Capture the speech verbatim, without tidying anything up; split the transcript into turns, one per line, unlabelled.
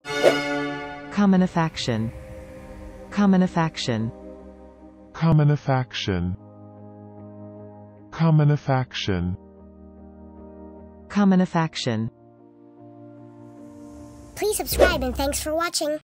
commonefaction, commonefaction,
commonefaction, commonefaction,
commonefaction.
Please subscribe and thanks for watching.